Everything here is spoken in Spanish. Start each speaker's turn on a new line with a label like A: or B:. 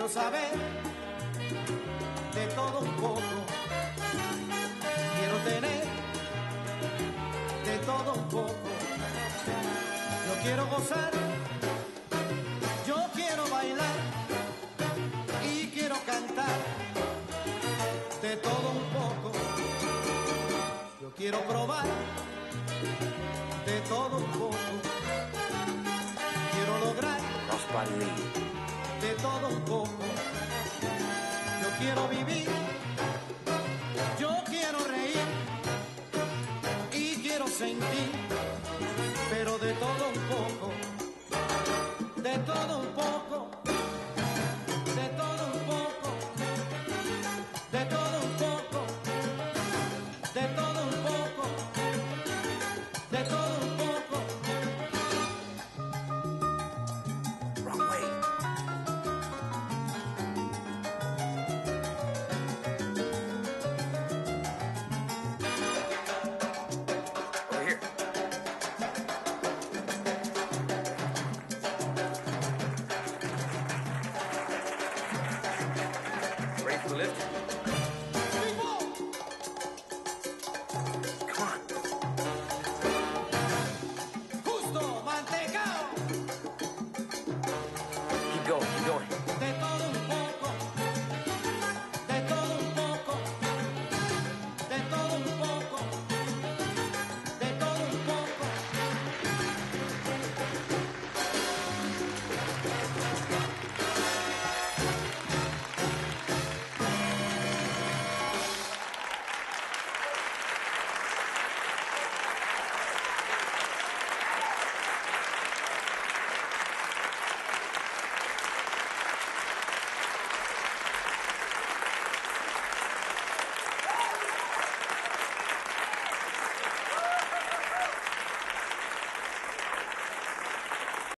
A: Quiero saber de todo un poco. Quiero tener de todo un poco. Yo quiero gozar, yo quiero bailar y quiero cantar de todo un poco. Yo quiero probar de todo un poco. Quiero lograr de todo un poco. Yo quiero vivir, yo quiero reír y quiero sentir, pero de todo un poco, de todo un poco, de todo un poco, de todo un poco, de todo un poco, de todo un poco.
B: Wrong way. Over here. Ready for the lift?